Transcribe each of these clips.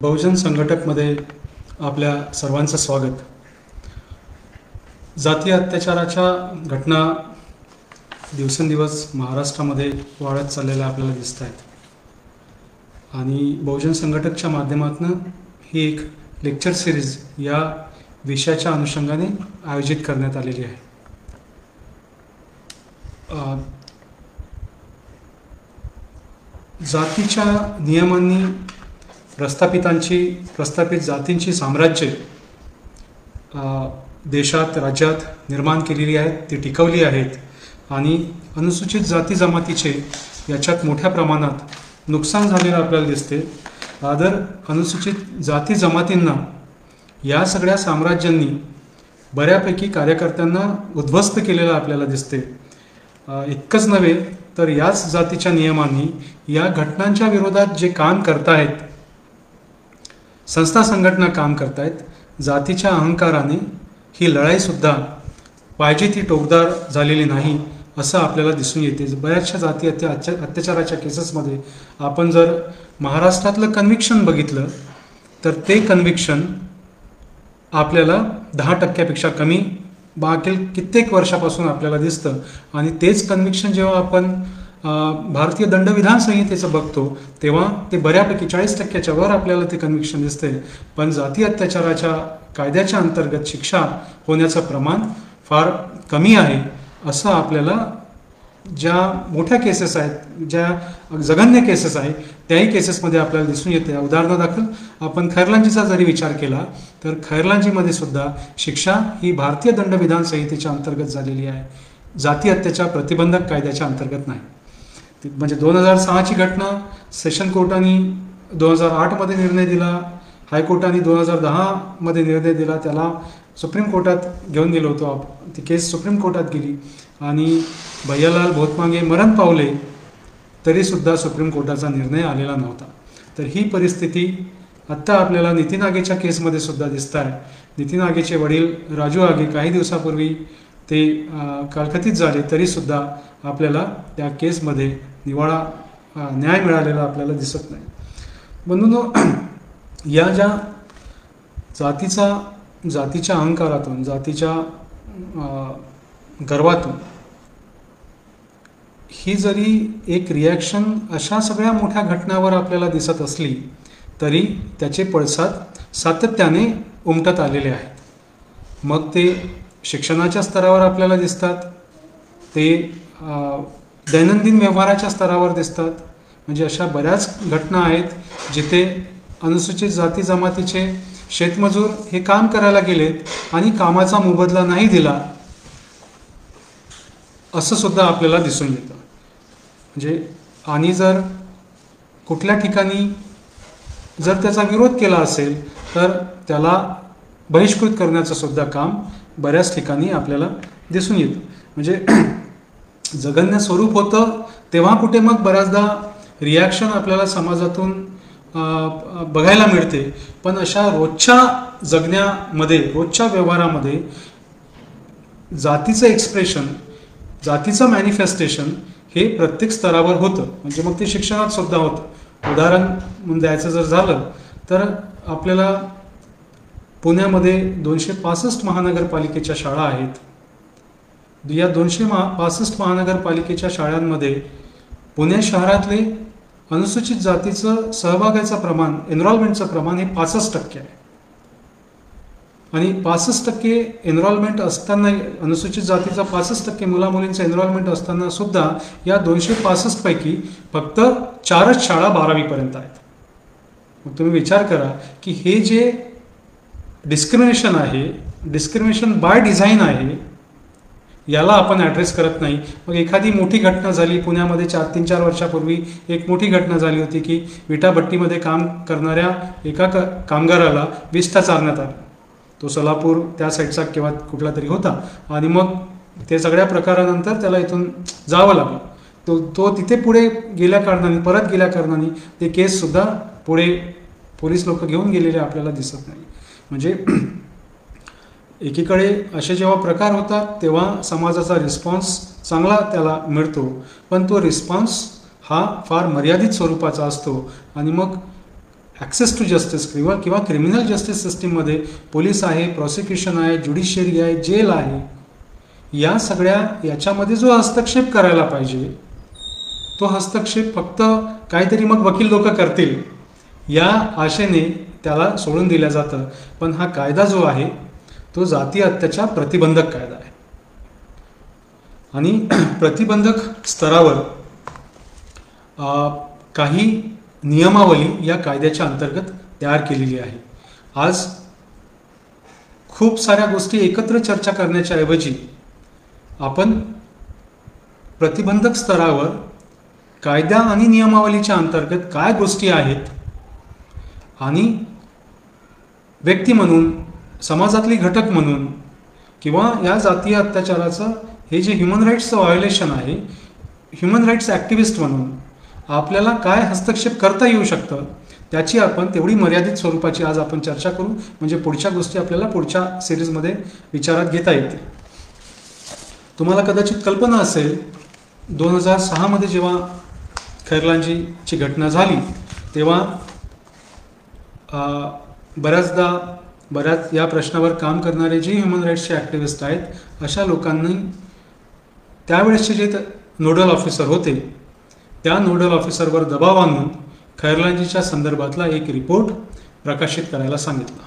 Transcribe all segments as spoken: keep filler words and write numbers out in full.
बहुजन संघटकमध्ये आपल्या सर्वांचं स्वागत. जातीय अत्याचाराच्या घटना दिवसेंदिवस महाराष्ट्रामध्ये वाढत चाललेल्या आपल्याला दिसत आहेत आणि बहुजन संघटकच्या माध्यमातून ही एक लेक्चर सिरीज या विषयाच्या अनुषंगाने आयोजित करण्यात आलेली आहे. जातीच्या नियमांनी प्रस्थापितांची प्रस्थापित जातींची साम्राज्य देशात राज्यात निर्माण केलेली आहेत, ती टिकवली आहेत आणि अनुसूचित जाती जमातीचे याच्यात मोठ्या प्रमाणात नुकसान झालेलं आपल्याला दिसते. आदर अनुसूचित जाती जमातींना या सगळ्या साम्राज्यांनी बऱ्यापैकी कार्यकर्त्यांना उद्ध्वस्त केलेलं आपल्याला दिसते. इतकंच नव्हे तर याच जातीच्या नियमांनी या घटनांच्या विरोधात जे काम करतायत, संस्था संघटना काम करतायत, जातीच्या अहंकाराने ही लढाईसुद्धा पाहिजे ती टोकदार झालेली नाही असं आपल्याला दिसून येते. बऱ्याचशा जाती अत्या अत्याचाराच्या केसेसमध्ये आपण जर महाराष्ट्रातलं कन्व्हिक्शन बघितलं तर ते कन्व्हिक्शन आपल्याला दहा टक्क्यापेक्षा कमी मागील कित्येक वर्षापासून आपल्याला दिसतं आणि तेच कन्व्हिक्शन जेव्हा आपण भारतीय दंडविधान संहितेचं बघतो तेव्हा ते बऱ्यापैकी चाळीस टक्क्याच्या वर आपल्याला ते कन्व्हिक्शन दिसते. पण जाती अत्याचाराच्या कायद्याच्या अंतर्गत शिक्षा होण्याचं प्रमाण फार कमी आहे असं आपल्याला ज्या मोठ्या केसेस आहेत, ज्या जघन्य केसेस आहेत त्याही केसेसमध्ये आपल्याला दिसून येते. उदाहरणादाखल आपण खैरलांजीचा जरी विचार केला तर खैरलांजीमध्ये सुद्धा शिक्षा ही भारतीय दंडविधान संहितेच्या अंतर्गत झालेली आहे, जाती अत्याचार प्रतिबंधक कायद्याच्या अंतर्गत नाही. म्हणजे दोन हजार सहाची घटना सेशन कोर्टाने दोन हजार आठमध्ये निर्णय दिला, हायकोर्टाने दोन हजार दहामध्ये निर्णय दिला, त्याला सुप्रीम कोर्टात घेऊन गेलो होतो. ती केस सुप्रीम कोर्टात गेली आणि भैयालाल भोतमांगे मरण पावले तरीसुद्धा सुप्रीम कोर्टाचा निर्णय आलेला नव्हता. तर ही परिस्थिती आत्ता आपल्याला नितीन आगेच्या केसमध्ये सुद्धा दिसत आहे. नितीन आगेचे वडील राजू आगे काही दिवसापूर्वी ते कालखतीत झाले तरीसुद्धा आपल्याला त्या केसमध्ये निवाळा न्याय मिळालेला आपल्याला दिसत नाही. म्हणून या ज्या जातीचा जातीच्या अहंकारातून, जातीच्या गर्वातून ही जरी एक रिॲक्शन अशा सगळ्या मोठ्या घटनावर आपल्याला दिसत असली तरी त्याचे पडसाद सातत्याने उमटत आलेले आहेत. मग ते शिक्षणाच्या स्तरावर आपल्याला दिसतात, ते दैनंदिन व्यवहाराच्या स्तरावर दिसतात. म्हणजे अशा बऱ्याच घटना आहेत जिथे अनुसूचित जाती जमातीचे शेतमजूर हे काम करायला गेलेत आणि कामाचा मोबदला नाही दिला असं सुद्धा आपल्याला दिसून येतं. म्हणजे आणि जर कुठल्या ठिकाणी जर त्याचा विरोध केला असेल तर त्याला बहिष्कृत करण्याचं सुद्धा काम बऱ्याच ठिकाणी आपल्याला दिसून येतं. म्हणजे जघन्य स्वरूप होतं तेव्हा कुठे मग बऱ्याचदा रिॲक्शन आपल्याला समाजातून बघायला मिळते. पण अशा रोजच्या जगण्यामध्ये, रोजच्या व्यवहारामध्ये जातीचं एक्सप्रेशन, जातीचं मॅनिफेस्टेशन हे प्रत्येक स्तरावर होतं. म्हणजे मग ते शिक्षणात सुद्धा होतं. उदाहरण म्हणून द्यायचं जर झालं तर आपल्याला पुण्यामध्ये दोनशे पासष्ट महानगरपालिकेच्या शाळा आहेत. या दोनशे महा पासष्ट महानगरपालिकेच्या शाळांमध्ये पुणे शहरातले अनुसूचित जातीचं सहभागाचं प्रमाण, एनरोलमेंटचं प्रमाण हे पासष्ट टक्के आहे. आणि पासष्ट टक्के एनरोलमेंट असताना, अनुसूचित जातीचा पासष्ट टक्के मुलामुलींचं एनरोलमेंट असताना सुद्धा या दोनशे पासष्ट पैकी फक्त चारच शाळा बारावीपर्यंत आहेत. मग तुम्ही विचार करा की हे जे डिस्क्रिमिनेशन आहे, डिस्क्रिमिनेशन बाय डिझाईन आहे, याला आपण ॲड्रेस करत नाही. मग एखादी मोठी घटना झाली पुण्यामध्ये चार तीन चार वर्षापूर्वी एक मोठी घटना झाली होती की विटाभट्टीमध्ये काम करणाऱ्या एका क कामगाराला विष्ठा चारण्यात आला. तो सोलापूर त्या साईडचा किंवा कुठला तरी होता आणि मग ते सगळ्या प्रकारानंतर त्याला इथून जावं लागलं. तो तो तिथे पुढे गेल्या कारणाने, परत गेल्या कारणाने ते केससुद्धा पुढे पोलीस लोक घेऊन गेलेले आपल्याला दिसत नाही. म्हणजे एकीकडे असे जेव्हा प्रकार होतात तेव्हा समाजाचा रिस्पॉन्स चांगला त्याला मिळतो, पण तो रिस्पॉन्स हा फार मर्यादित स्वरूपाचा असतो आणि मग ॲक्सेस टू जस्टिस किंवा किंवा क्रिमिनल जस्टिस सिस्टीममध्ये पोलीस आहे, प्रॉसिक्युशन आहे, ज्युडिशियरी आहे, जेल आहे, या सगळ्या याच्यामध्ये जो हस्तक्षेप करायला पाहिजे तो हस्तक्षेप फक्त काहीतरी मग वकील लोक करतील या आशेने त्याला सोडून दिलं जातं. पण हा कायदा जो आहे तो जाती अत्याचार प्रतिबंधक कायदा आहे आणि प्रतिबंधक स्तरावर काही नियमावली या कायद्याच्या अंतर्गत तयार केलेली आहे. आज खूप साऱ्या गोष्टी एकत्र चर्चा करण्याच्या ऐवजी आपण प्रतिबंधक स्तरावर कायदा आणि नियमावलीच्या अंतर्गत काय गोष्टी आहेत आणि व्यक्ती म्हणून, समाजातली घटक म्हणून किंवा या जातीय अत्याचाराचं हे जे ह्युमन राईट्सचं व्हायोलेशन आहे, ह्युमन राईट्स ॲक्टिव्हिस्ट म्हणून आपल्याला काय हस्तक्षेप करता येऊ शकतं त्याची आपण तेवढी मर्यादित स्वरूपाची आज आपण चर्चा करू, म्हणजे पुढच्या गोष्टी आपल्याला पुढच्या सिरीजमध्ये विचारात घेता येतील. तुम्हाला कदाचित कल्पना असेल, दोन हजार सहामध्ये जेव्हा खैरलांजीची घटना झाली तेव्हा बऱ्याचदा बऱ्याच या प्रश्नावर काम करणारे जे ह्युमन राईट्सचे ॲक्टिव्हिस्ट आहेत अशा लोकांनी त्यावेळेसचे जे नोडल ऑफिसर होते त्या नोडल ऑफिसरवर दबाव आणून खैरलांजीच्या संदर्भातला एक रिपोर्ट प्रकाशित करायला सांगितला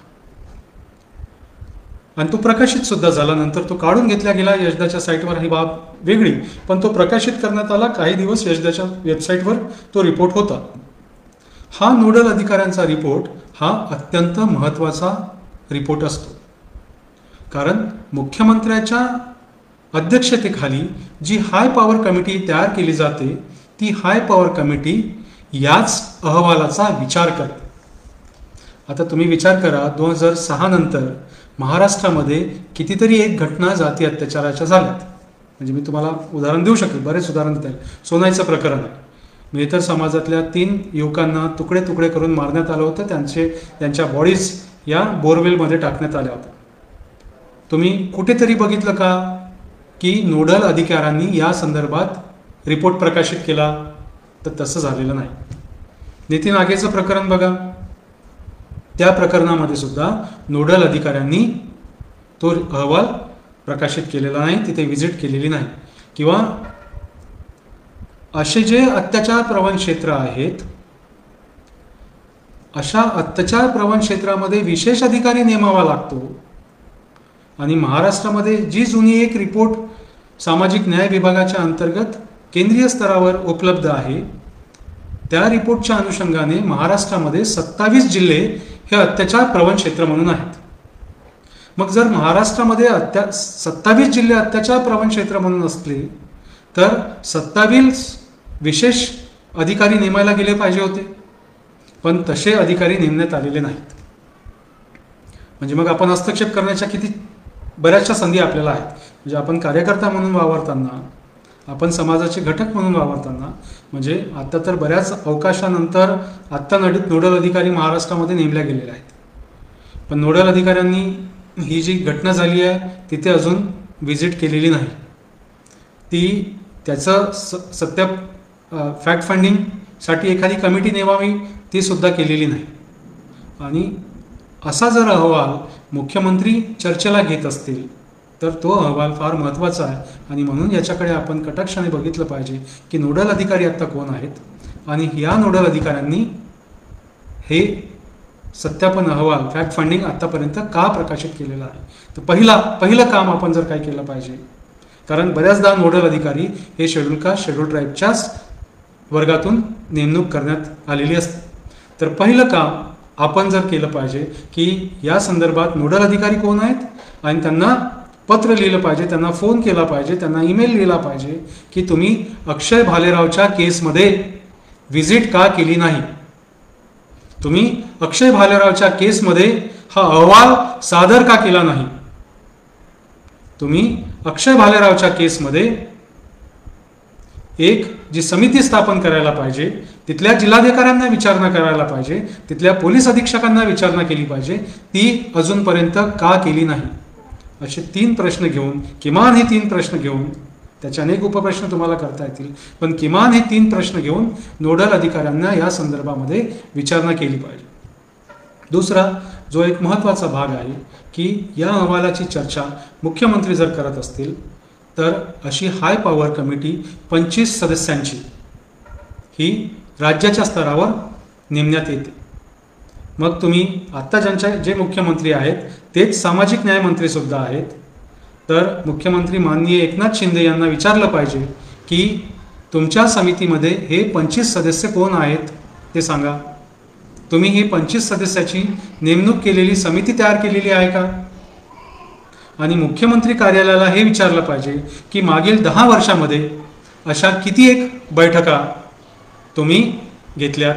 आणि तो प्रकाशित सुद्धा झाला. नंतर तो काढून घेतला गेला यशदाच्या साईटवर, ही बाब वेगळी, पण तो प्रकाशित करण्यात आला. काही दिवस यशदाच्या वेबसाईटवर तो रिपोर्ट होता. हा नोडल अधिकाऱ्यांचा रिपोर्ट हा अत्यंत महत्त्वाचा रिपोर्ट असतो, कारण मुख्यमंत्र्याच्या अध्यक्षतेखाली जी हाय पॉवर कमिटी तयार केली जाते ती हाय पॉवर कमिटी याच अहवालाचा विचार करते. आता तुम्ही विचार करा, दोन हजार सहा नंतर महाराष्ट्रामध्ये कितीतरी एक घटना जाती अत्याचाराच्या झाल्यात. म्हणजे मी तुम्हाला उदाहरण देऊ शकेल, बरेच उदाहरण देता येईल. सोनाईचं प्रकरण आहे, मेहतर समाजातल्या तीन युवकांना तुकडे तुकडे करून मारण्यात आलं होतं, त्यांचे त्यांच्या बॉडीज या बोरवेलमध्ये टाकण्यात आल्या होत्या. तुम्ही कुठेतरी बघितलं का की नोडल अधिकाऱ्यांनी या संदर्भात रिपोर्ट प्रकाशित केला? तर तसं झालेलं नाही. नितीन आगेचं प्रकरण बघा, त्या प्रकरणामध्ये सुद्धा नोडल अधिकाऱ्यांनी तो अहवाल प्रकाशित केलेला नाही, तिथे व्हिजिट केलेली नाही. किंवा असे जे अत्याचार प्रवण क्षेत्र आहेत अशा अत्याचार प्रवण क्षेत्रामध्ये विशेष अधिकारी नेमावा लागतो आणि महाराष्ट्रामध्ये जी जुनी एक रिपोर्ट सामाजिक न्याय विभागाच्या अंतर्गत केंद्रीय स्तरावर उपलब्ध आहे त्या रिपोर्टच्या अनुषंगाने महाराष्ट्रामध्ये सत्तावीस जिल्हे हे अत्याचार प्रवण क्षेत्र म्हणून आहेत. मग जर महाराष्ट्रामध्ये अत्या सत्तावीस जिल्हे अत्याचार प्रवण क्षेत्र म्हणून असले तर सत्तावीस विशेष अधिकारी नेमायला गेले पाहिजे होते, पण तसे अधिकारी नेमण्यात आलेले नाहीत. म्हणजे मग आपण हस्तक्षेप करण्याच्या किती बऱ्याचशा संधी आपल्याला आहेत. म्हणजे आपण कार्यकर्ता म्हणून वावरताना, आपण समाजाचे घटक म्हणून वावरताना, म्हणजे आता तर बऱ्याच अवकाशानंतर आत्ता नडीत नोडल अधिकारी महाराष्ट्रामध्ये नेमल्या गेलेले आहेत, पण नोडल अधिकाऱ्यांनी ही जी घटना झाली आहे तिथे अजून व्हिजिट केलेली नाही. ती त्याचं स सत्य फॅक्ट फाइंडिंगसाठी एखादी कमिटी नेमावी ती सुद्धा केलेली नाही. आणि असा जर अहवाल मुख्यमंत्री चर्चेला घेत असतील तर तो अहवाल फार महत्त्वाचा आहे आणि म्हणून याच्याकडे आपण कटाक्षाने बघितलं पाहिजे की नोडल अधिकारी आत्ता कोण आहेत आणि या नोडल अधिकाऱ्यांनी हे सत्यापन अहवाल फॅक्ट फाइंडिंग आत्तापर्यंत का प्रकाशित केलेला आहे. तर पहिला पहिलं काम आपण जर काय केलं पाहिजे, कारण बऱ्याचदा नोडल अधिकारी हे शेड्यूल कास्ट शेड्यूल ट्राईबच्याच वर्गातून नेमणूक करण्यात आलेली असते. तर पहिलं काम आपण जर केलं पाहिजे की या संदर्भात नोडल अधिकारी कोण आहेत आणि त्यांना पत्र लिहिलं पाहिजे, त्यांना फोन केला पाहिजे, त्यांना ईमेल लिहिला पाहिजे की तुम्ही अक्षय भालेरावच्या केसमध्ये व्हिजिट का केली नाही, तुम्ही अक्षय भालेरावच्या केसमध्ये हा अहवाल सादर का केला नाही, तुम्ही अक्षय भालेरावच्या केसमध्ये एक जी समिती स्थापन करायला पाहिजे, तिथल्या जिल्हाधिकाऱ्यांना विचारणा करायला पाहिजे, तिथल्या पोलीस अधीक्षकांना विचारणा केली पाहिजे, ती अजूनपर्यंत का केली नाही. असे तीन प्रश्न घेऊन, किमान हे तीन प्रश्न घेऊन, त्याचे अनेक उपप्रश्न तुम्हाला करता येतील, पण किमान हे तीन प्रश्न घेऊन नोडल अधिकाऱ्यांना या संदर्भामध्ये विचारणा केली पाहिजे. दुसरा जो एक महत्त्वाचा भाग आहे की या अहवालाची चर्चा मुख्यमंत्री जर करत असतील तर अशी हाय पॉवर कमिटी पंचवीस सदस्यांची ही राज्याच्या स्तरावर नेमण्यात येते. मग तुम्ही आत्ता ज्यांच्या जे मुख्यमंत्री आहेत तेच सामाजिक न्याय मंत्री सुद्धा आहेत, तर मुख्यमंत्री माननीय एकनाथ शिंदे यांना विचारलं पाहिजे की तुमच्या समितीमध्ये हे पंचवीस सदस्य कोण आहेत ते सांगा. तुम्ही ही पंचवीस सदस्याची नेमणूक केलेली समिती तयार केलेली आहे का? आणि मुख्यमंत्री कार्यालयाला हे विचारलं पाहिजे की मागील दहा वर्षामध्ये अशा किती एक बैठका तुम्ही घेतल्यात.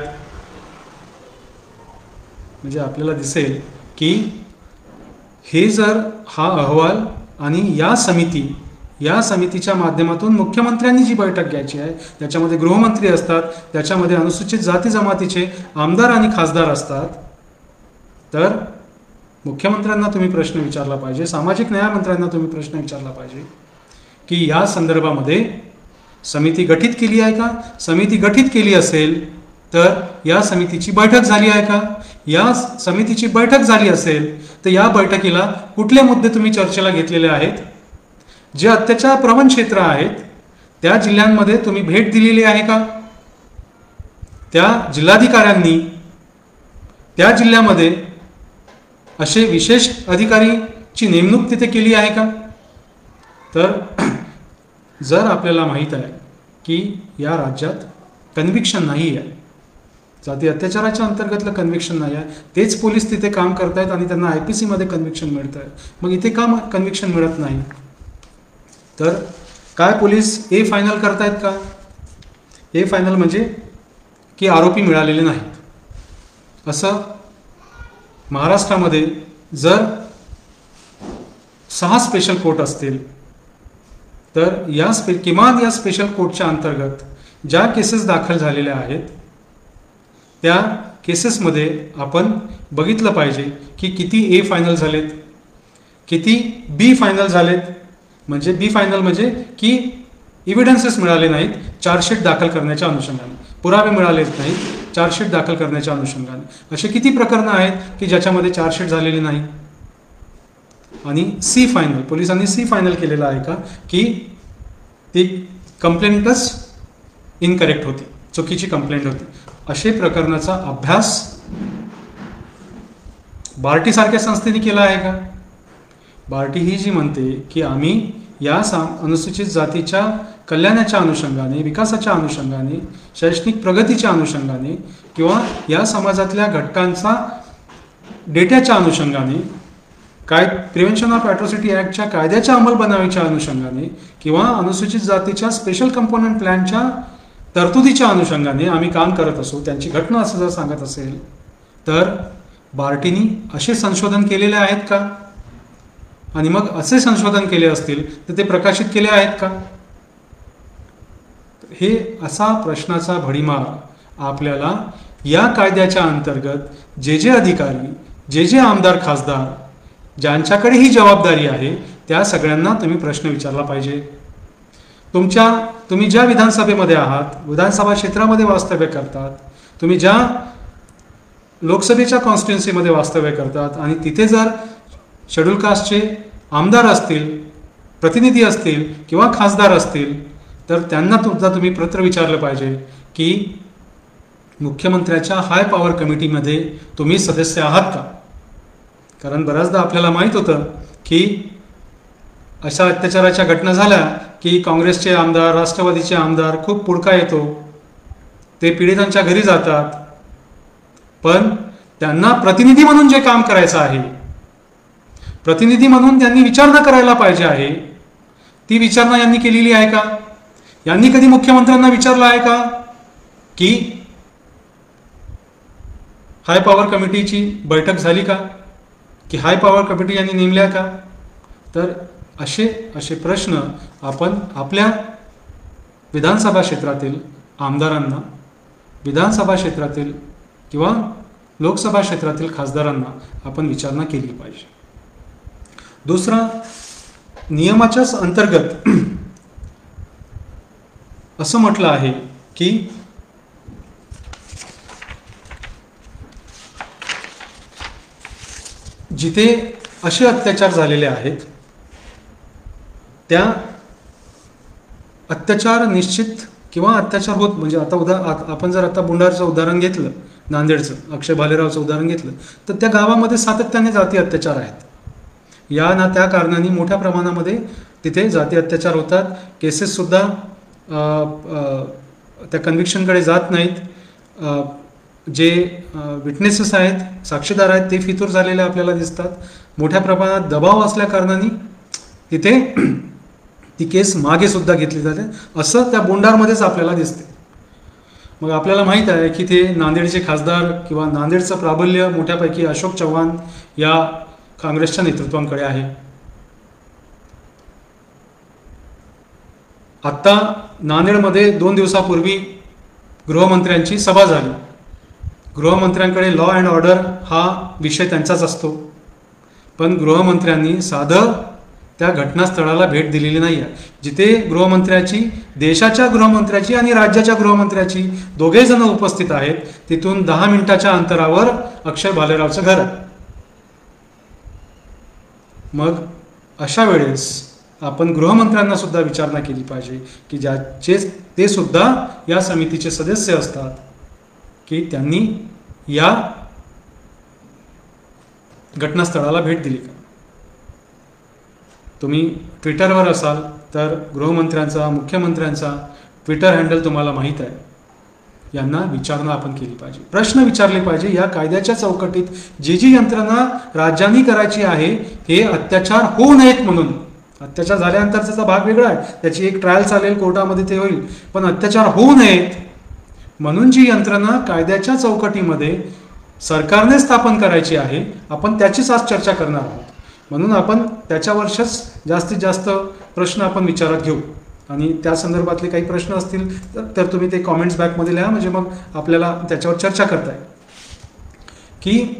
म्हणजे आपल्याला दिसेल की हे जर हा अहवाल आणि या समिती या समितीच्या माध्यमातून मुख्यमंत्र्यांनी जी बैठक घ्यायची आहे त्याच्यामध्ये गृहमंत्री असतात, त्याच्यामध्ये अनुसूचित जाती जमातीचे आमदार आणि खासदार असतात, तर मुख्यमंत्र्यांना तुम्ही प्रश्न विचारला पाहिजे, सामाजिक न्याय मंत्र्यांना तुम्ही प्रश्न विचारला पाहिजे की या संदर्भामध्ये समिती गठीत केली आहे का? समिती गठीत केली असेल तर या समितीची बैठक झाली आहे का? या समितीची बैठक झाली असेल तर या बैठकीला कुठले मुद्दे तुम्ही चर्चेला घेतलेले आहेत? जे अत्याचार प्रवण क्षेत्र आहेत त्या जिल्ह्यांमध्ये तुम्ही भेट दिलेली आहे का? त्या जिल्हाधिकाऱ्यांनी त्या जिल्ह्यामध्ये असे विशेष अधिकारीची नेमणूक तिथे केली आहे का? तर जर आपल्याला माहीत आहे की या राज्यात कन्व्हिक्शन नाही आहे, जाती अत्याचाराच्या अंतर्गतलं कन्व्हिक्शन नाही आहे, तेच पोलीस तिथे काम करत आहेत आणि त्यांना आय पी सीमध्ये कन्व्हिक्शन मिळतं आहे, मग इथे का कन्व्हिक्शन मिळत नाही? तर काय पोलीस ए फायनल करतायत का? ए फायनल म्हणजे की आरोपी मिळालेले नाहीत. असं महाराष्ट्रामध्ये जर सहा स्पेशल कोर्ट असतील तर या स्पे किमान या स्पेशल कोर्टच्या अंतर्गत ज्या केसेस दाखल झालेल्या आहेत त्या केसेसमध्ये आपण बघितलं पाहिजे की किती ए फायनल झालेत, किती बी फायनल झालेत. म्हणजे बी फायनल म्हणजे की इव्हिडन्सेस मिळाले नाहीत चार्जशीट दाखल करण्याच्या अनुषंगाने, पुरावे मिळालेत नाहीत चार्जशीट दाखल करण्याच्या अनुषंगाने, असे किती प्रकरणं आहेत की ज्याच्यामध्ये चार्जशीट झालेली नाही. आणि सी फायनल, पोलिसांनी सी फायनल केलेलं आहे का की ती कंप्लेंटच इनकरेक्ट होती, चुकीची कंप्लेंट होती. असे प्रकरणाचा अभ्यास बार्टी सारख्या संस्थेने केला आहे का? बार्टी ही जी म्हणते की आम्ही या सा अनुसूचित जातीच्या कल्याणाच्या अनुषंगाने, विकासाच्या अनुषंगाने, शैक्षणिक प्रगतीच्या अनुषंगाने किंवा या समाजातल्या घटकांचा डेटाच्या अनुषंगाने, काय प्रिव्हेन्शन ऑफ ॲट्रॉसिटी ॲक्टच्या कायद्याच्या अंमलबजावणीच्या अनुषंगाने किंवा अनुसूचित जातीच्या स्पेशल कंपोनंट प्लॅनच्या तरतुदीच्या अनुषंगाने आम्ही काम करत असू, त्यांची घटना असं जर सांगत असेल तर बार्टीनी असे संशोधन केलेले आहेत का? आणि मग असे संशोधन केले असतील तर ते प्रकाशित केले आहेत का? हे असा प्रश्नाचा भडीमार आपल्याला या कायद्याच्या अंतर्गत जे जे अधिकारी, जे जे आमदार खासदार ज्यांच्याकडे ही जबाबदारी आहे त्या सगळ्यांना तुम्ही प्रश्न विचारला पाहिजे. तुमच्या तुम्ही ज्या विधानसभेमध्ये आहात, विधानसभा क्षेत्रामध्ये वास्तव्य करतात, तुम्ही ज्या लोकसभेच्या कॉन्स्टिट्युन्सीमध्ये वास्तव्य करतात आणि तिथे जर शेड्यूल कास्टचे आमदार असतील, प्रतिनिधी असतील किंवा खासदार असतील तर त्यांना सुद्धा तुम्ही पत्र विचारलं पाहिजे की मुख्यमंत्र्याच्या हाय पॉवर कमिटीमध्ये तुम्ही सदस्य आहात का? कारण बऱ्याचदा आपल्याला माहीत होतं की अशा अत्याचाराच्या घटना झाल्या की काँग्रेसचे आमदार, राष्ट्रवादीचे आमदार खूप पुळका येतो, ते पीडितांच्या घरी जातात, पण त्यांना प्रतिनिधी म्हणून जे काम करायचं आहे, प्रतिनिधी म्हणून त्यांनी विचारणा करायला पाहिजे आहे, ती विचारणा यांनी केलेली आहे का? यांनी कधी मुख्यमंत्र्यांना विचारलं आहे का की हाय पॉवर कमिटीची बैठक झाली का, की हाय पॉवर कमिटी यांनी नेमल्या का? तर असे असे प्रश्न आपण आपल्या विधानसभा क्षेत्रातील आमदारांना, विधानसभा क्षेत्रातील किंवा लोकसभा क्षेत्रातील खासदारांना आपण विचारणा केली पाहिजे. दुसरा, नियमाच्याच अंतर्गत असं म्हटलं आहे की जिथे असे अत्याचार झालेले आहेत त्या अत्याचार निश्चित किंवा अत्याचार होत म्हणजे आता उदा आपण जर आता बुंडारचं उदाहरण घेतलं, नांदेडचं अक्षय भालेरावचं उदाहरण घेतलं, तर त्या गावामध्ये सातत्याने जाती अत्याचार आहेत. या ना त्या कारणाने मोठ्या प्रमाणामध्ये तिथे जाती अत्याचार होतात. केसेससुद्धा त्या कन्व्हिक्शनकडे जात नाहीत. जे विटनेसेस आहेत, साक्षीदार आहेत, ते फितूर झालेले आपल्याला दिसतात. मोठ्या प्रमाणात दबाव असल्या कारणाने तिथे ती केस मागे सुद्धा घेतली जाते, असं त्या बोंडारमध्येच आपल्याला दिसते. मग आपल्याला माहीत आहे की ते नांदेडचे खासदार किंवा नांदेडचं प्राबल्य मोठ्यापैकी अशोक चव्हाण या काँग्रेसच्या नेतृत्वांकडे आहे. आत्ता नांदेडमध्ये दोन दिवसापूर्वी गृहमंत्र्यांची सभा झाली. गृहमंत्र्यांकडे लॉ अँड ऑर्डर हा विषय त्यांचाच असतो, पण गृहमंत्र्यांनी साधं त्या घटनास्थळाला भेट दिलेली नाही आहे. जिथे गृहमंत्र्याची, देशाच्या गृहमंत्र्याची आणि राज्याच्या गृहमंत्र्याची दोघे जण उपस्थित आहेत, तिथून दहा मिनिटाच्या अंतरावर अक्षय भालेरावचं घर आहे. मग अशा वेळेस आपण गृहमंत्र्यांना सुद्धा विचारणा केली पाहिजे की ज्याचे ते सुद्धा या समितीचे सदस्य असतात, की त्यांनी या घटनास्थळाला भेट दिली का. तुम्ही ट्विटरवर असाल तर गृहमंत्र्यांचा, मुख्यमंत्र्यांचा ट्विटर हँडल तुम्हाला माहीत आहे. यांना विचारणा आपण केली पाहिजे, प्रश्न विचारले पाहिजे. या कायद्याच्या चौकटीत जी जी यंत्रणा राज्यांनी करायची आहे हे अत्याचार होऊ नयेत म्हणून. अत्याचार झाल्यानंतर त्याचा भाग वेगळा आहे, त्याची एक ट्रायल चालेल, कोर्टामध्ये ते होईल, पण अत्याचार होऊ नयेत म्हणून जी यंत्रणा कायद्याच्या चौकटीमध्ये सरकारने स्थापन करायची आहे, आपण त्याचीच आज चर्चा करणार आहोत. म्हणून आपण त्याच्यावरच जास्तीत जास्त प्रश्न आपण विचारात घेऊ. आणि त्या संदर्भातले काही प्रश्न असतील तर तुम्ही ते कॉमेंट्स बॅकमध्ये लिहा, म्हणजे मग आपल्याला त्याच्यावर चर्चा करता येईल. की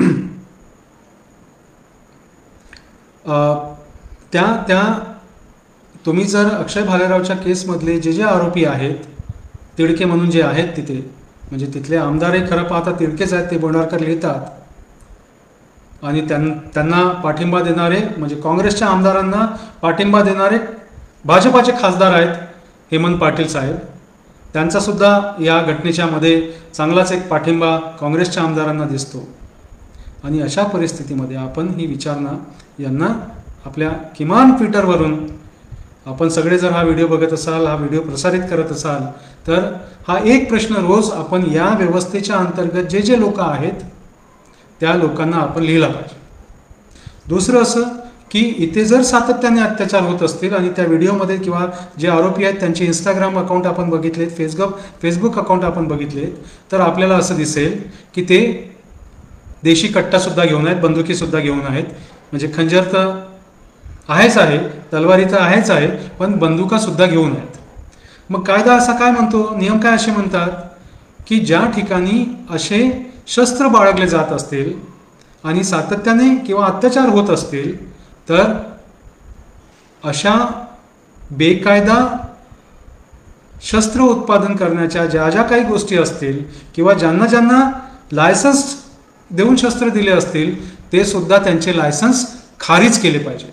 त्या त्या तुम्ही जर अक्षय भालेरावच्या केसमधले जे जे आरोपी आहेत, तिडके म्हणून जे आहेत तिथे, म्हणजे तिथले आमदारही खरं पाहता तिडकेच आहेत, ते बोंडारकर लिहितात. आणि त्यांना पाठिंबा देणारे म्हणजे काँग्रेसच्या आमदारांना पाठिंबा देणारे भाजपाचे खासदार आहेत, हेमंत पाटील साहेब. त्यांचासुद्धा या घटनेच्या मध्ये चांगलाच एक पाठिंबा काँग्रेसच्या आमदारांना दिसतो. आणि अशा परिस्थितीमध्ये आपण ही विचारणा यांना आपल्या किमान ट्विटरवरून, आपण सगळे जर हा व्हिडिओ बघत असाल, हा व्हिडिओ प्रसारित करत असाल, तर हा एक प्रश्न रोज आपण या व्यवस्थेच्या अंतर्गत जे जे लोक आहेत त्या लोकांना आपण लिहिला पाहिजे. दुसरं असं की इथे जर सातत्याने अत्याचार होत असतील आणि त्या व्हिडिओमध्ये किंवा जे आरोपी आहेत त्यांचे इंस्टाग्राम अकाउंट आपण बघितलेत, फेसबुक फेसबुक अकाउंट आपण बघितलेत, तर आपल्याला असं दिसेल की ते देशी कट्टासुद्धा घेऊन आहेत, बंदुकीसुद्धा घेऊन आहेत. म्हणजे खंजर तर आहेच आहे, तलवारी तर आहेच आहे, पण बंदुकासुद्धा घेऊन आहेत. मग कायदा असा काय म्हणतो, नियम काय असे म्हणतात की ज्या ठिकाणी असे शस्त्र बाळगले जात असतील आणि सातत्याने किंवा अत्याचार होत असतील, तर अशा बेकायदा शस्त्र उत्पादन करण्याच्या ज्या ज्या काही गोष्टी असतील किंवा ज्यांना ज्यांना लायसन्स देऊन शस्त्र दिले असतील, ते सुद्धा त्यांचे लायसन्स खारिज केले पाहिजेत.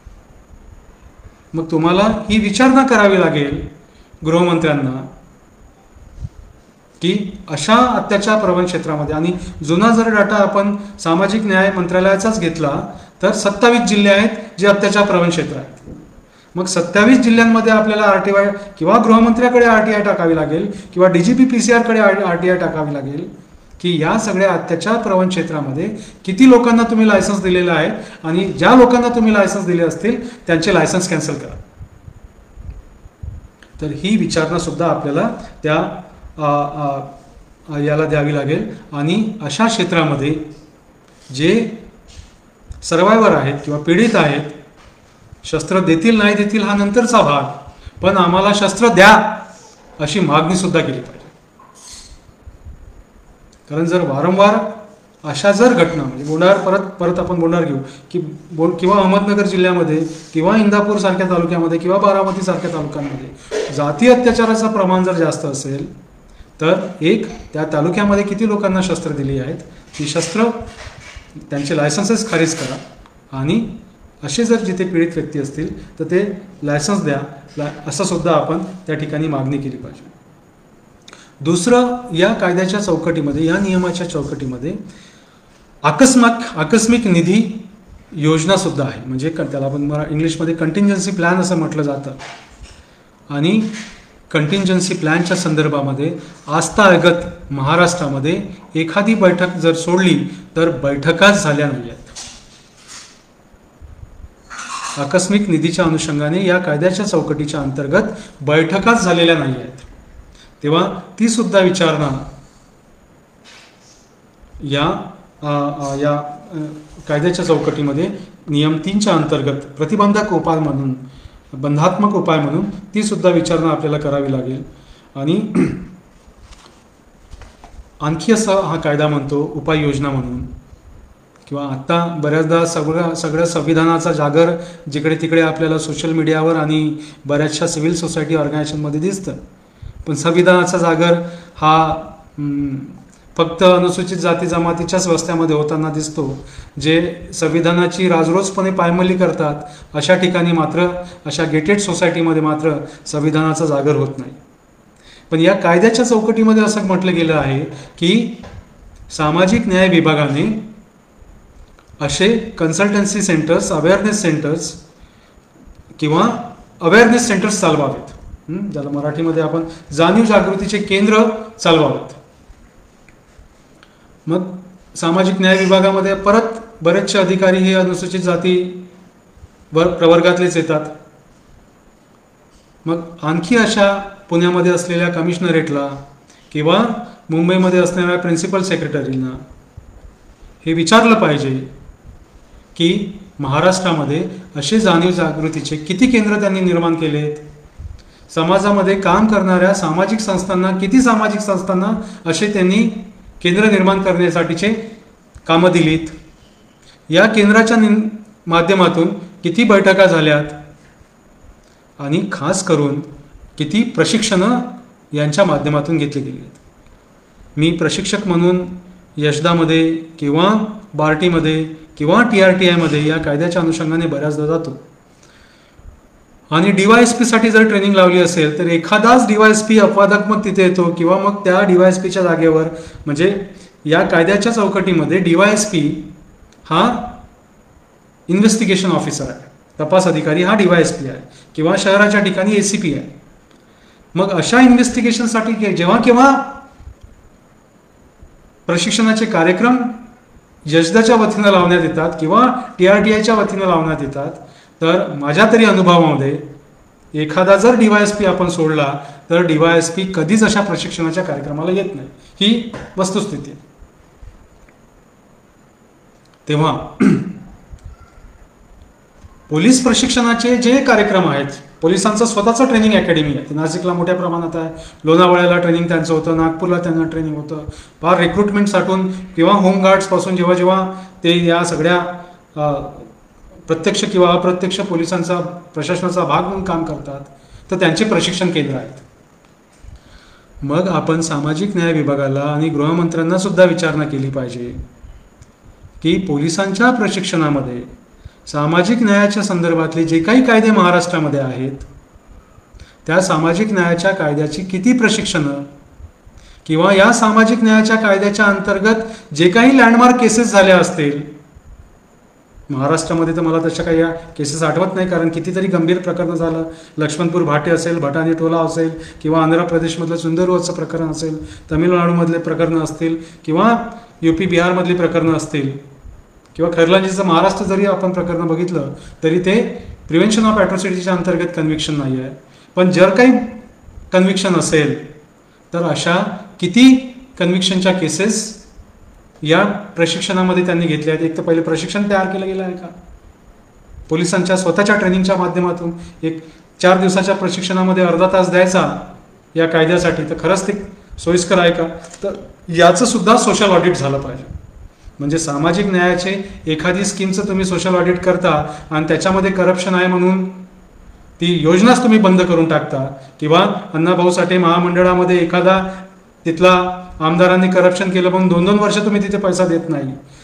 मग तुम्हाला ही विचारणा करावी लागेल गृहमंत्र्यांना की अशा अत्याचार प्रवण क्षेत्रामध्ये, आणि जुना जर डाटा आपण सामाजिक न्याय मंत्रालयाचाच घेतला तर सत्तावीस जिल्हे आहेत जे अत्याचार प्रवण क्षेत्र आहेत. मग सत्तावीस जिल्ह्यांमध्ये आपल्याला आर टी आय किंवा गृहमंत्र्याकडे आर टी आय टाकावी लागेल किंवा D G P P C आरकडे आर टी आय टाकावी लागेल की या सगळ्या अत्याचार प्रवण क्षेत्रामध्ये किती लोकांना तुम्ही लायसन्स दिलेलं आहे आणि ज्या लोकांना तुम्ही लायसन्स दिले असतील त्यांचे लायसन्स कॅन्सल करा. तर ही विचारणा सुद्धा आपल्याला त्या याला द्यावी लागेल. आणि अशा क्षेत्रामध्ये जे सर्वायवर आहेत किंवा पीडित आहेत, शस्त्र देतील नाही देतील हा नंतरचा भाग, पण आम्हाला शस्त्र द्या अशी मागणी सुद्धा केली पाहिजे. कारण जर वारंवार अशा जर घटना, म्हणजे बोंडार परत परत आपण बोंडार घेऊ की बो किंवा अहमदनगर जिल्ह्यामध्ये किंवा इंदापूर सारख्या तालुक्यामध्ये किंवा बारामती सारख्या तालुक्यांमध्ये जाती अत्याचाराचं प्रमाण जर जास्त असेल, तर एक त्या तालुक्यामध्ये किती लोकांना शस्त्र दिली आहेत, ती शस्त्र त्यांचे लायसन्सेस खारिज करा आणि असे जर जिथे पीडित व्यक्ती असतील तर ते लायसन्स द्या, ला असं सुद्धा आपण त्या ठिकाणी मागणी केली पाहिजे. दुसरं, या कायद्याच्या चौकटीमध्ये, या नियमाच्या चौकटीमध्ये आकस्मिक आकस्मिक निधी योजना सुद्धा आहे. म्हणजे त्याला आपण मला इंग्लिशमध्ये कंटिंजन्सी प्लॅन असं म्हटलं जातं. आणि कंटिंजन्सी प्लॅनच्या संदर्भामध्ये आस्थागत महाराष्ट्रामध्ये एखादी बैठक जर सोडली तर बैठकाच झाल्या नाही आहेत. आकस्मिक निधीच्या अनुषंगाने या कायद्याच्या चौकटीच्या अंतर्गत बैठकाच झालेल्या नाही आहेत. तेव्हा ती सुद्धा विचारणा या या कायद्याच्या चौकटीमध्ये नियम तीनच्या अंतर्गत प्रतिबंधक उपाय म्हणून, बंधात्मक उपाय म्हणून ती सुद्धा विचारणा आपल्याला करावी लागेल. आणि आणखी असं हा कायदा म्हणतो उपाययोजना म्हणून, किंवा आत्ता बऱ्याचदा सगळ्या सगळ्या संविधानाचा जागर जिकडे तिकडे आपल्याला सोशल मीडियावर आणि बऱ्याचशा सिव्हिल सोसायटी ऑर्गनायझेशनमध्ये दिसतं. पण संविधानाचा जागर हा फक्त अनुसूचित जाती जमातीच्याच वस्त्यामध्ये होताना दिसतो. जे संविधानाची राजरोजपणे पायमल्ली करतात अशा ठिकाणी मात्र, अशा गेटेड सोसायटीमध्ये मात्र संविधानाचा जागर होत नाही. पण या कायद्याच्या चौकटीमध्ये असं म्हटलं गेलं आहे की सामाजिक न्याय विभागाने असे कन्सल्टन्सी सेंटर्स, अवेअरनेस सेंटर्स किंवा अवेअरनेस सेंटर्स चालवावेत. ज्याला मराठीमध्ये आपण जाणीव जागृतीचे केंद्र चालवावेत. मग सामाजिक न्याय विभागामध्ये परत बरेचसे अधिकारी हे अनुसूचित जाती वर प्रवर्गातलेच येतात. मग आणखी अशा पुण्यामध्ये असलेल्या कमिशनरेटला किंवा मुंबईमध्ये असणाऱ्या प्रिन्सिपल सेक्रेटरींना हे विचारलं पाहिजे की महाराष्ट्रामध्ये असे जाणीव जागृतीचे किती केंद्र त्यांनी निर्माण केलेत. समाजामध्ये काम करणाऱ्या सामाजिक संस्थांना, किती सामाजिक संस्थांना असे त्यांनी केंद्र निर्माण करण्यासाठीचे कामं दिलीत. या केंद्राच्या माध्यमातून किती बैठका झाल्यात आणि खास करून किती प्रशिक्षणं यांच्या माध्यमातून घेतली गेली आहेत. मी प्रशिक्षक म्हणून यशदामध्ये किंवा बार्टीमध्ये किंवा टी आर टी आयमध्ये या कायद्याच्या अनुषंगाने बऱ्याचदा जातो. आणि डीवायएसपीसाठी जर ट्रेनिंग लावली असेल तर एखादाच डीवायएसपी अपवादक मग तिथे येतो, किंवा मग त्या डीवायएसपीच्या जागेवर, म्हणजे या कायद्याच्या चौकटीमध्ये डीवायएसपी हा इन्व्हेस्टिगेशन ऑफिसर आहे, तपास अधिकारी हा डीवायएसपी आहे, किंवा शहराच्या ठिकाणी एसीपी आहे. मग अशा इन्व्हेस्टिगेशनसाठी जेव्हा केव्हा प्रशिक्षणाचे कार्यक्रम यशदाच्या वतीनं लावण्यात येतात किंवा टी आर टी आयच्या वतीनं लावण्यात येतात, तर माझ्या तरी अनुभवामध्ये एखादा जर डीवायएसपी आपण सोडला तर डीवायएसपी कधीच अशा प्रशिक्षणाच्या कार्यक्रमाला येत नाही, ही वस्तुस्थिती आहे. तेव्हा पोलीस प्रशिक्षणाचे जे कार्यक्रम आहेत, पोलिसांचं स्वतःचं ट्रेनिंग अकॅडमी आहे, नाशिकला मोठ्या प्रमाणात आहे, लोणावळ्याला ट्रेनिंग त्यांचं होतं, नागपूरला त्यांना ट्रेनिंग होतं. फार रिक्रुटमेंटसाठून किंवा होमगार्ड्सपासून जेव्हा जेव्हा ते या सगळ्या प्रत्यक्ष किंवा अप्रत्यक्ष पोलिसांचा प्रशासनाचा भाग म्हणून काम करतात, तर त्यांचे प्रशिक्षण केंद्र आहेत. मग आपण सामाजिक न्याय विभागाला आणि गृहमंत्र्यांना सुद्धा विचारणा केली पाहिजे की पोलिसांच्या प्रशिक्षणामध्ये सामाजिक न्यायाच्या संदर्भातले जे काही कायदे महाराष्ट्रामध्ये आहेत, त्या सामाजिक न्यायाच्या कायद्याची किती प्रशिक्षणं, किंवा या सामाजिक न्यायाच्या कायद्याच्या अंतर्गत जे काही लँडमार्क केसेस झाल्या असतील महाराष्ट्रामध्ये, तर मला तशा काही या केसेस आठवत नाही, कारण कितीतरी गंभीर प्रकरण झालं. लक्ष्मणपूर भाटे असेल, भटानी टोला असेल, किंवा आंध्र प्रदेशमधलं सुंदरवरचं प्रकरण असेल, तमिळनाडूमधले प्रकरणं असतील, किंवा युपी बिहारमधली प्रकरणं असतील, किंवा खैरलांजीचं महाराष्ट्र जरी आपण प्रकरण बघितलं तरी ते प्रिव्हेन्शन ऑफ ॲट्रॉसिटीच्या अंतर्गत कन्व्हिक्शन नाही आहे. पण जर काही कन्व्हिक्शन असेल तर अशा किती कन्व्हिक्शनच्या केसेस या प्रशिक्षणामध्ये त्यांनी घेतल्या आहेत. एक तर पहिले प्रशिक्षण तयार केलं गेलं आहे का पोलिसांच्या स्वतःच्या ट्रेनिंगच्या माध्यमातून? एक चार दिवसाच्या प्रशिक्षणामध्ये अर्धा तास द्यायचा या कायद्यासाठी, तर खरंच ते सोयीस्कर आहे का? तर याचं सुद्धा सोशल ऑडिट झालं पाहिजे. म्हणजे सामाजिक न्यायाचे एखादी स्कीमचं तुम्ही सोशल ऑडिट करता आणि त्याच्यामध्ये करप्शन आहे म्हणून ती योजनाच तुम्ही बंद करून टाकता, किंवा अण्णाभाऊ साठे महामंडळामध्ये एखादा तिथला आमदारांनी करप्शन केलं म्हणून दोन दोन वर्ष तुम्ही तिथे पैसा देत नाही,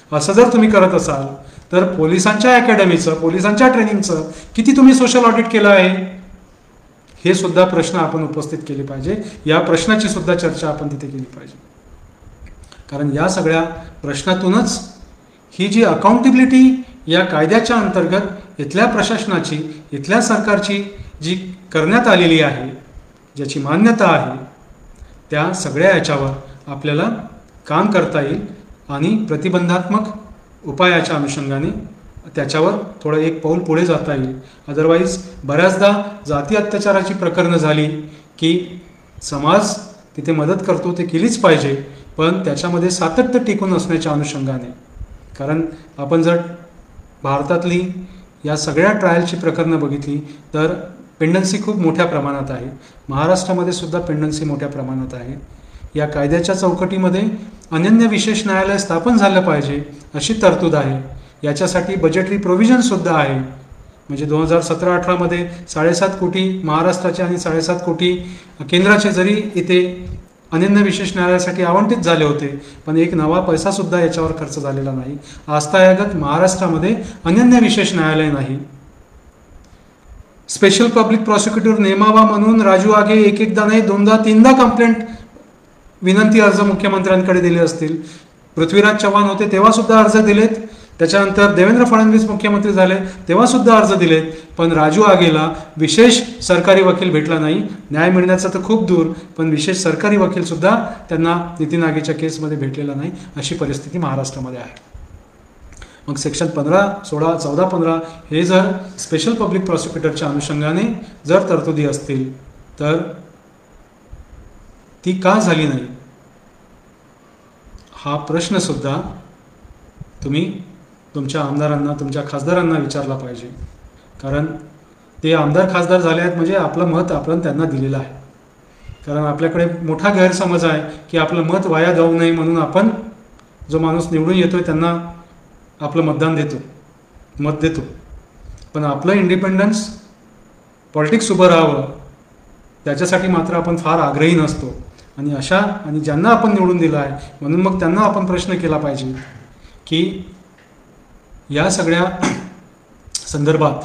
असं जर तुम्ही करत असाल तर पोलिसांच्या अकॅडमीचं, पोलिसांच्या ट्रेनिंगचं किती तुम्ही सोशल ऑडिट केलं आहे, हे सुद्धा प्रश्न आपण उपस्थित केले पाहिजे. या प्रश्नाची सुद्धा चर्चा आपण तिथे केली पाहिजे. कारण या सगळ्या प्रश्नातूनच ही जी अकाउंटेबिलिटी या कायद्याच्या अंतर्गत इथल्या प्रशासनाची, इथल्या सरकारची जी करण्यात आलेली आहे, ज्याची मान्यता आहे, त्या सगळ्या याच्यावर आपल्याला काम करता येईल आणि प्रतिबंधात्मक उपायाच्या अनुषंगाने त्याच्यावर थोडं एक पाऊल पुढे जाता येईल. अदरवाईज बऱ्याचदा जाती अत्याचाराची प्रकरणं झाली की समाज तिथे मदत करतो, ते केलीच पाहिजे, पण त्याच्यामध्ये सातत्य टिकून असण्याच्या अनुषंगाने. कारण आपण जर भारतातली या सगळ्या ट्रायलची प्रकरणं बघितली तर पेंडन्सी खूप मोठ्या प्रमाणात आहे. महाराष्ट्रामध्ये सुद्धा पेंडन्सी मोठ्या प्रमाणात आहे. या कायद्याच्या चौकटीमध्ये अनन्य विशेष न्यायालय स्थापन झालं पाहिजे अशी तरतूद आहे. याच्यासाठी बजेटरी प्रोव्हिजनसुद्धा आहे. म्हणजे दोन हजार सतरा अठरामध्ये साडेसात कोटी महाराष्ट्राचे आणि साडेसात कोटी केंद्राचे जरी इथे अनन्य विशेष न्यायालयासाठी आवंटित झाले होते, पण एक नवा पैसासुद्धा याच्यावर खर्च झालेला नाही. आजतागायत महाराष्ट्रामध्ये अनन्य विशेष न्यायालय नाही. स्पेशल पब्लिक प्रॉसिक्युटर नेमावा म्हणून राजू आगे एक एकदा नाही दोनदा तीनदा कंप्लेंट विनंती अर्ज मुख्यमंत्र्यांकडे दिले असतील. पृथ्वीराज चव्हाण होते तेव्हा सुद्धा अर्ज दिलेत. त्याच्यानंतर देवेंद्र फडणवीस मुख्यमंत्री झाले तेव्हा सुद्धा अर्ज दिलेत. पण राजू आगेला विशेष सरकारी वकील भेटला नाही. न्याय मिळण्याचं तर खूप दूर, पण विशेष सरकारी वकील सुद्धा त्यांना नितीन आगेच्या केसमध्ये भेटलेला नाही. अशी परिस्थिती महाराष्ट्रामध्ये आहे. मग सेक्शन पंधरा सोळा चौदा पंधरा हे जर स्पेशल पब्लिक प्रॉसिक्युटरच्या अनुषंगाने जर तरतुदी असतील तर ती का झाली नाही हा प्रश्न सुद्धा तुम्ही तुमच्या आमदारांना, तुमच्या खासदारांना विचारला पाहिजे. कारण ते आमदार खासदार झाले आहेत म्हणजे आपलं मत आपण त्यांना दिलेलं आहे. कारण आपल्याकडे मोठा गैरसमज आहे की आपलं मत वाया जाऊ नये म्हणून आपण जो माणूस निवडून येतोय त्यांना आपलं मतदान देतो, मत देतो. पण आपलं इंडिपेंडन्स पॉलिटिक्स उभं राहावं त्याच्यासाठी मात्र आपण फार आग्रही नसतो. आणि अशा आणि ज्यांना आपण निवडून दिलं आहे म्हणून मग त्यांना आपण प्रश्न केला पाहिजे की या सगळ्या संदर्भात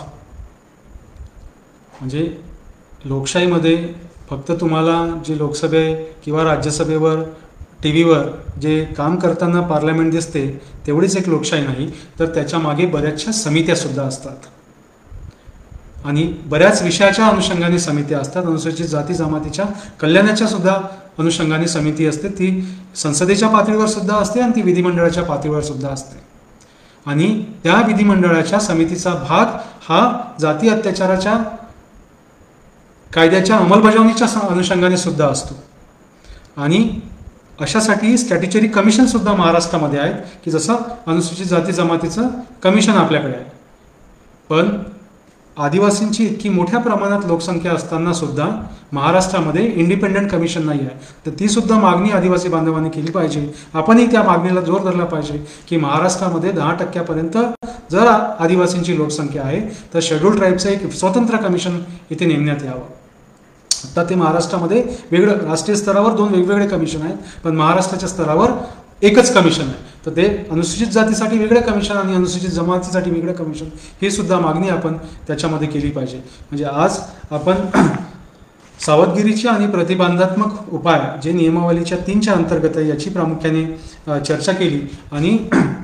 म्हणजे लोकशाहीमध्ये फक्त तुम्हाला जे लोकसभे किंवा राज्यसभेवर टी व्हीवर जे काम करताना पार्लमेंट दिसते तेवढीच एक लोकशाही नाही, तर त्याच्या मागे बऱ्याचशा समित्यासुद्धा असतात आणि बऱ्याच विषयाच्या अनुषंगाने समित्या असतात. अनुसूचित जाती जमातीच्या कल्याणाच्या सुद्धा अनुषंगाने समिती असते. ती संसदेच्या पातळीवर सुद्धा असते आणि ती विधिमंडळाच्या पातळीवर सुद्धा असते. आणि त्या विधिमंडळाच्या समितीचा भाग हा जाती अत्याचाराच्या कायद्याच्या अंमलबजावणीच्या अनुषंगाने सुद्धा असतो. आणि अशासाठी स्टॅट्युटरी कमिशन सुद्धा महाराष्ट्रामध्ये आहेत की जसं अनुसूचित जाती जमातीचं कमिशन आपल्याकडे आहे. पण आदिवासींची इतकी मोठ्या प्रमाणात लोकसंख्या असताना सुद्धा महाराष्ट्रामध्ये इंडिपेंडंट कमिशन नाही आहे. तर ती सुद्धा मागणी आदिवासी बांधवांनी केली पाहिजे. आपणही त्या मागणीला जोर धरला पाहिजे की महाराष्ट्रामध्ये दहा टक्क्यापर्यंत जर आदिवासींची लोकसंख्या आहे तर शेड्यूल ट्राईबचं एक स्वतंत्र कमिशन इथे नेमण्यात यावं. आता ते महाराष्ट्रामध्ये वेगळं राष्ट्रीय स्तरावर दोन वेगवेगळे कमिशन आहेत, पण महाराष्ट्राच्या स्तरावर एकच कमिशन आहे. तर ते अनुसूचित जातीसाठी वेगळं कमिशन आणि अनुसूचित जमातीसाठी वेगळं कमिशन हे सुद्धा मागणी आपण त्याच्यामध्ये केली पाहिजे. म्हणजे आज आपण सावधगिरीची आणि प्रतिबंधात्मक उपाय जे नियमावलीच्या तीनच्या अंतर्गत आहे याची प्रामुख्याने चर्चा केली. आणि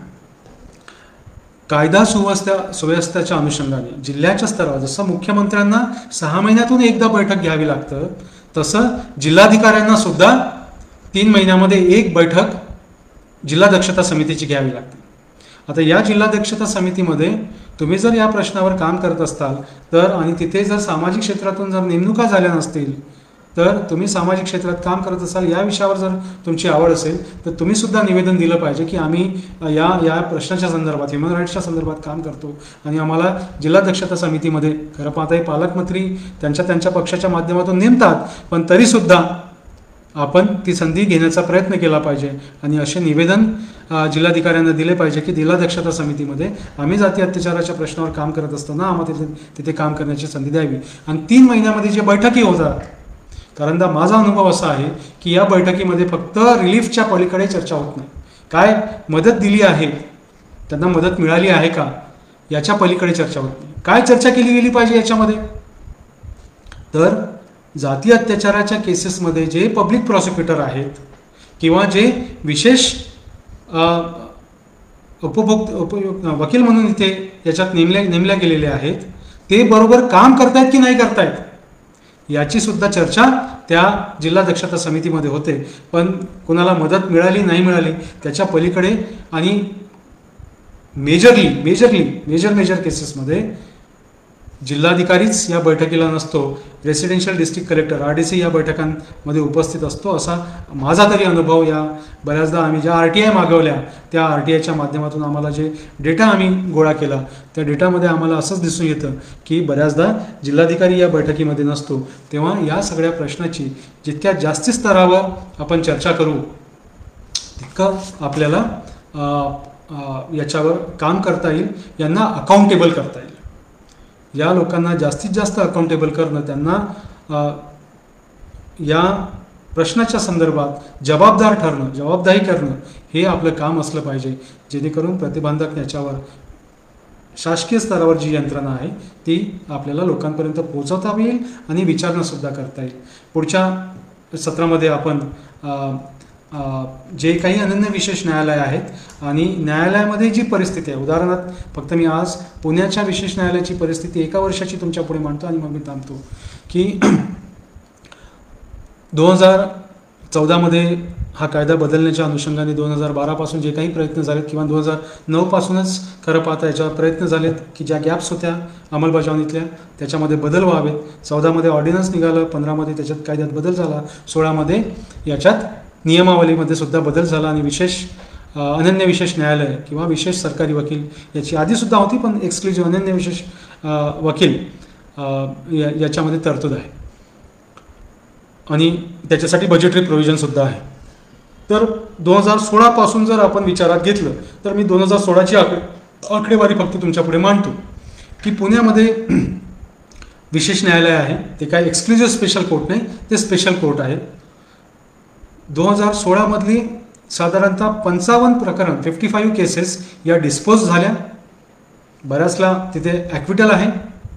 कायदा सुव्यवस्था सुव्यवस्थेच्या अनुषंगाने जिल्ह्याच्या स्तरावर जसं मुख्यमंत्र्यांना सहा महिन्यातून एकदा बैठक घ्यावी लागतं तसं जिल्हाधिकाऱ्यांना सुद्धा तीन महिन्यामध्ये एक बैठक जिल्हा दक्षता समितीची घ्यावी लागते. आता या जिल्हा दक्षता समितीमध्ये तुम्ही जर या प्रश्नावर काम करत असताल तर आणि तिथे जर सामाजिक क्षेत्रातून जर नेमणुका झाल्या नसतील तर तुम्ही सामाजिक क्षेत्रात काम करत असाल, या विषयावर जर तुमची आवड असेल तर तुम्ही सुद्धा निवेदन दिलं पाहिजे की आम्ही या या प्रश्नाच्या संदर्भात ह्युमन राईट्सच्या संदर्भात काम करतो आणि आम्हाला जिल्हा दक्षता समितीमध्ये खरं पाहता पालकमंत्री त्यांच्या त्यांच्या पक्षाच्या माध्यमातून नेमतात, पण तरीसुद्धा आपण ती संधी घेण्याचा प्रयत्न केला पाहिजे. आणि असे निवेदन जिल्हाधिकाऱ्यांना दिले पाहिजे की जिल्हा दक्षता समितीमध्ये आम्ही जाती अत्याचाराच्या प्रश्नावर काम करत असताना आम्हाला तिथे तिथे काम करण्याची संधी द्यावी. आणि तीन महिन्यामध्ये जे बैठकी होतात, कारणदा माझा अनुभव असा आहे की या बैठकीमध्ये फक्त रिलीफच्या पलीकडे चर्चा होत नाही. काय मदत दिली आहे त्यांना मदत मिळाली आहे का याच्या पलीकडे चर्चा होत नाही. काय चर्चा केली गेली पाहिजे याच्यामध्ये? तर जाती अत्याचाराच्या केसेसमध्ये जे पब्लिक प्रॉसिक्युटर आहेत किंवा जे विशेष उपभोक्त उपयोग वकील म्हणून इथे याच्यात नेमल्या नेमल्या गेलेले आहेत, ते बरोबर काम करतायत की नाही करतायत याची सुद्धा चर्चा त्या जिल्हा दक्षता समितीमध्ये होते. पण कोणाला मदत मिळाली नाही मिळाली त्याच्या पलीकडे आणि मेजरली मेजरली मेजर मेजर केसेसमध्ये जिल्हाधिकारीच या बैठकीला नसतो, residential district collector R D C या बैठकांमध्ये उपस्थित असतो, असा माझा तरी अनुभव. या बऱ्याचदा आम्ही ज्या आर टी आय मागवल्या त्या आर टी आयच्या माध्यमातून आम्हाला जे डेटा आम्ही गोळा केला त्या डेटामध्ये आम्हाला असंच दिसून येतं की बऱ्याचदा जिल्हाधिकारी या बैठकीमध्ये नसतो. तेव्हा या सगळ्या प्रश्नाची जितक्या जास्ती स्तरावर आपण चर्चा करू तितकं आपल्याला याच्यावर काम करता येईल, यांना अकाउंटेबल करता येईल. या लोकांना जास्तीत जास्त अकाउंटेबल करणं, त्यांना या प्रश्नाच्या संदर्भात जबाबदार ठरणं, जबाबदारी करणं हे आपलं काम असलं पाहिजे, जेणेकरून प्रतिबंधक याच्यावर शासकीय स्तरावर जी यंत्रणा आहे ती आपल्याला लोकांपर्यंत पोहोचवता येईल आणि विचारणंसुद्धा करता येईल. पुढच्या सत्रामध्ये आपण जे काही अनन्य विशेष न्यायालय आहेत आणि न्यायालयामध्ये जी परिस्थिती आहे, उदाहरणार्थ फक्त मी आज पुण्याच्या विशेष न्यायालयाची परिस्थिती एका वर्षाची तुमच्या पुढे मांडतो आणि मग मी थांबतो की दोन हजार चौदामध्ये हा कायदा बदलण्याच्या अनुषंगाने दोन हजार बारापासून जे काही प्रयत्न झालेत किंवा दोन हजार नऊपासूनच खरं पाहता याच्यावर प्रयत्न झालेत की ज्या गॅप्स होत्या अंमलबजावणीतल्या त्याच्यामध्ये बदल व्हावेत. चौदामध्ये ऑर्डिनन्स निघालं, पंधरामध्ये त्याच्यात कायद्यात बदल झाला, सोळामध्ये याच्यात नियमावलीमध्ये सुद्धा बदल झाला आणि विशेष अनन्य विशेष न्यायालय किंवा विशेष सरकारी वकील याची आधीसुद्धा होती, पण एक्सक्लुझिव्ह अनन्य विशेष वकील याच्यामध्ये तरतूद आहे आणि त्याच्यासाठी बजेटरी प्रोव्हिजनसुद्धा आहे. तर दोन हजार सोळापासून जर आपण विचारात घेतलं तर मी दोन हजार सोळाची आकडे आकडेवारी फक्त तुमच्या पुढे मांडतो की पुण्यामध्ये विशेष न्यायालय आहे, ते काय एक्सक्लुझिव्ह स्पेशल कोर्ट नाही, ते स्पेशल कोर्ट आहे. दोन हजार सोळामधली साधारणतः पंचावन्न प्रकरण फिफ्टी फाईव्ह केसेस या डिस्पोज झाल्या, बऱ्याचला तिथे ॲक्विटल आहे.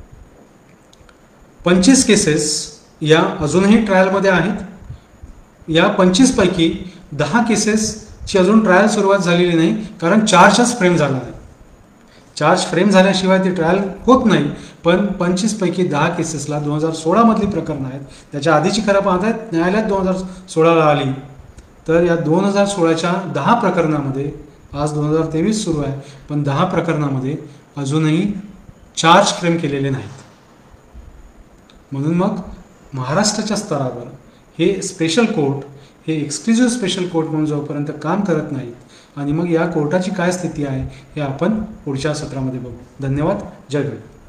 पंचवीस केसेस या अजूनही ट्रायलमध्ये आहेत. या पंचवीसपैकी दहा केसेसची अजून ट्रायल सुरुवात झालेली नाही, कारण चार्जच फ्रेम झाला नाही. चार्ज फ्रेम झाल्याशिवाय ती ट्रायल होत नाही. पण पंचवीसपैकी दहा केसेसला दोन हजार सोळामधली प्रकरणं आहेत. त्याच्या आधीची खरं पाहतायत न्यायालयात दोन हजार सोळाला आली. तर या दोन हजार सोळाच्या दहा प्रकरणामध्ये, आज दोन हजार तेवीस सुरू आहे, पण दहा प्रकरणामध्ये अजूनही चार्ज फ्रेम केलेले नाहीत. म्हणून मग महाराष्ट्राच्या स्तरावर हे स्पेशल कोर्ट, हे एक्सक्लुझिव्ह स्पेशल कोर्ट म्हणून जोपर्यंत काम करत नाहीत आणि मग या कोर्टाची काय स्थिती आहे हे आपण पुढच्या सत्रामध्ये बघू. धन्यवाद. जय हिंद.